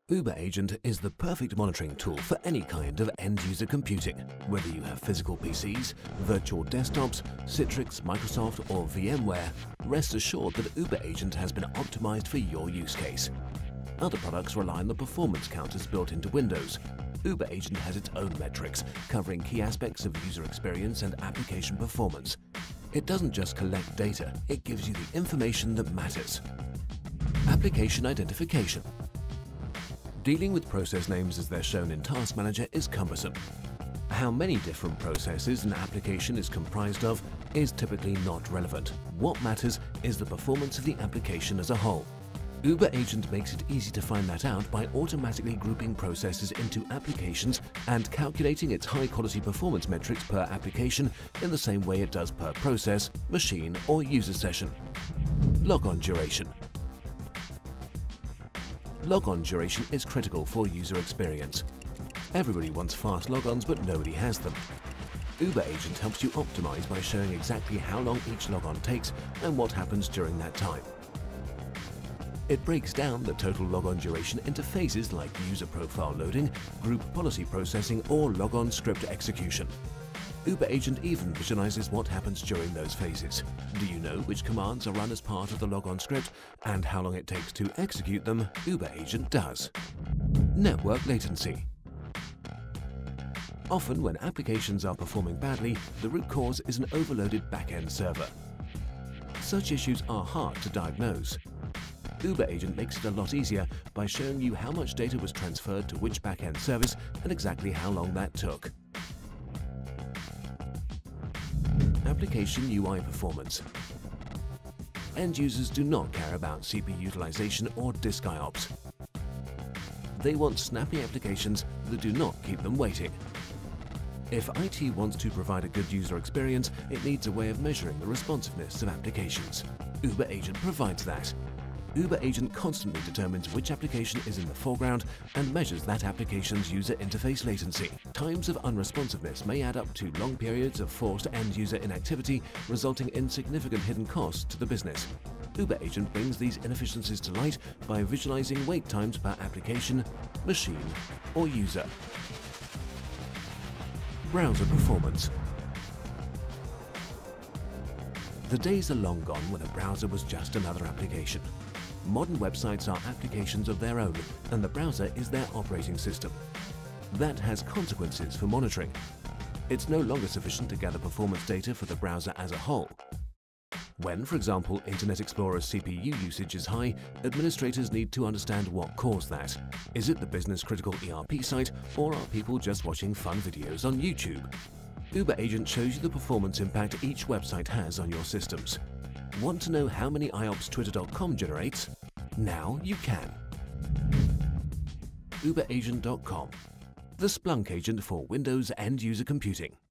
uberAgent is the perfect monitoring tool for any kind of end-user computing. Whether you have physical PCs, virtual desktops, Citrix, Microsoft or VMware, rest assured that uberAgent has been optimized for your use case. Other products rely on the performance counters built into Windows. uberAgent has its own metrics, covering key aspects of user experience and application performance. It doesn't just collect data, it gives you the information that matters. Application identification. Dealing with process names as they're shown in Task Manager is cumbersome. How many different processes an application is comprised of is typically not relevant. What matters is the performance of the application as a whole. uberAgent makes it easy to find that out by automatically grouping processes into applications and calculating its high-quality performance metrics per application in the same way it does per process, machine, or user session. Logon duration. Logon duration is critical for user experience. Everybody wants fast logons, but nobody has them. uberAgent helps you optimize by showing exactly how long each logon takes and what happens during that time. It breaks down the total logon duration into phases like user profile loading, group policy processing, or logon script execution. uberAgent even visualizes what happens during those phases. Do you know which commands are run as part of the logon script and how long it takes to execute them? uberAgent does. Network latency. Often when applications are performing badly, the root cause is an overloaded back-end server. Such issues are hard to diagnose. uberAgent makes it a lot easier by showing you how much data was transferred to which back-end service and exactly how long that took. Application UI performance. End users do not care about CPU utilization or disk IOPS. They want snappy applications that do not keep them waiting. If IT wants to provide a good user experience, it needs a way of measuring the responsiveness of applications. uberAgent provides that. uberAgent constantly determines which application is in the foreground and measures that application's user interface latency. Times of unresponsiveness may add up to long periods of forced end-user inactivity, resulting in significant hidden costs to the business. uberAgent brings these inefficiencies to light by visualizing wait times per application, machine, or user. Browser performance. The days are long gone when a browser was just another application. Modern websites are applications of their own, and the browser is their operating system. That has consequences for monitoring. It's no longer sufficient to gather performance data for the browser as a whole. When, for example, Internet Explorer's CPU usage is high, administrators need to understand what caused that. Is it the business-critical ERP site, or are people just watching fun videos on YouTube? uberAgent shows you the performance impact each website has on your systems. Want to know how many IOPS Twitter.com generates? Now you can. uberAgent.com, the Splunk agent for Windows end-user computing.